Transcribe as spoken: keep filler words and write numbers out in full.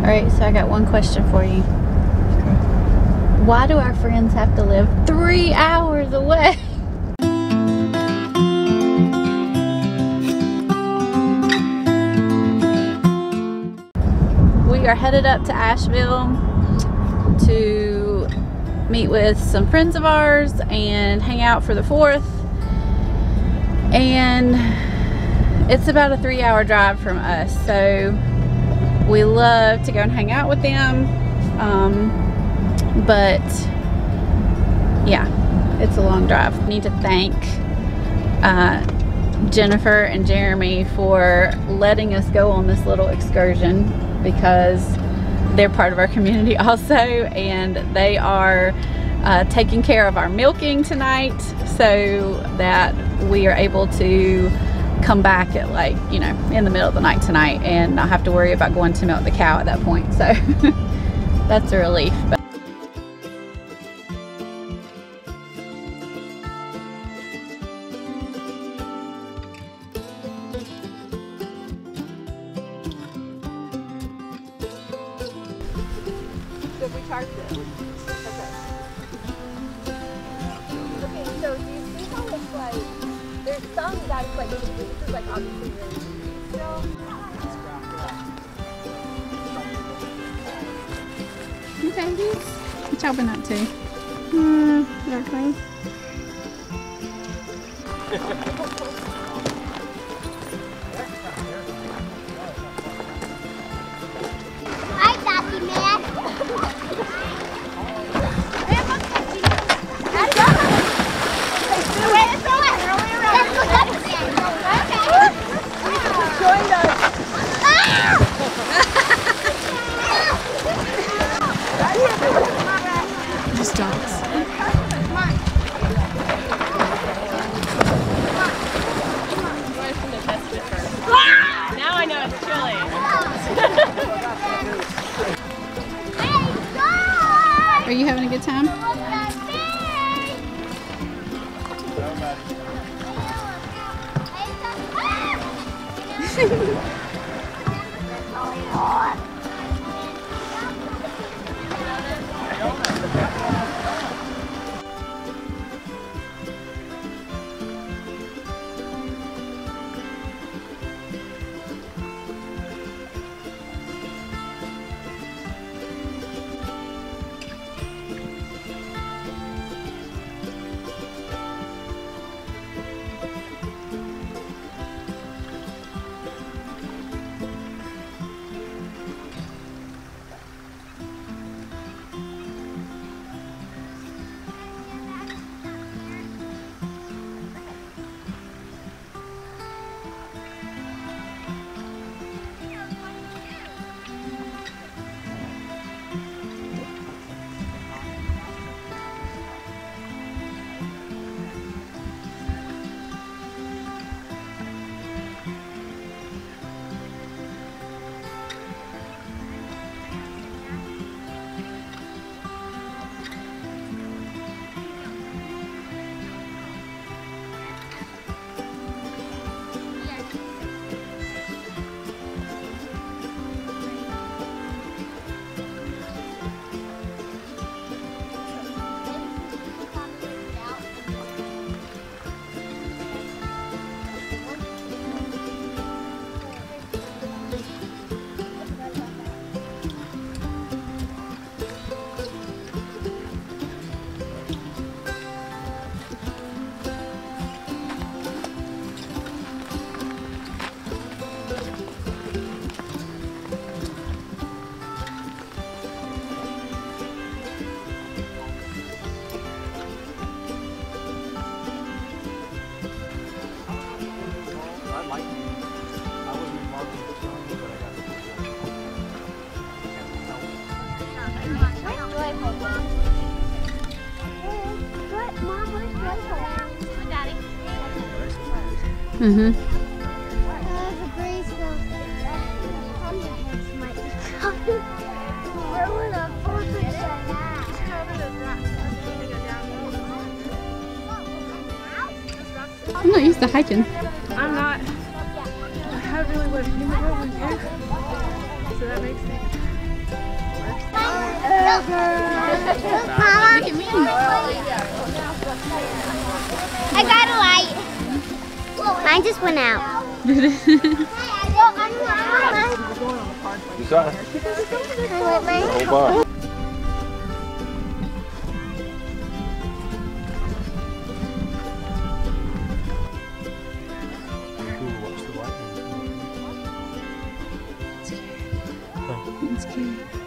Alright, so I got one question for you. Why do our friends have to live three hours away? We are headed up to Asheville to meet with some friends of ours and hang out for the fourth. And it's about a three hour drive from us, so we love to go and hang out with them. Um, but yeah, it's a long drive. I need to thank uh, Jennifer and Jeremy for letting us go on this little excursion, because they're part of our community also, and they are uh, taking care of our milking tonight so that we are able to come back at, like, you know, in the middle of the night tonight and not have to worry about going to milk the cow at that point. So that's a relief. But so we charged it. Okay. Okay, so do you see how it's like, there's some that's like, this is like obviously really easy still. Okay, dudes. What y'all been up to? Hmm, nothing. Hi, Daddy Man. Joined us. Just dogs. Now I know it's chilly. Are you having a good time? Mm-hmm. I'm not used to hiking. I'm not. I have really what hemoglobin is. So that makes sense. Look, Mama. Look at me. I got a light. Mine just went out. Decide. Oh, bye. It's cute.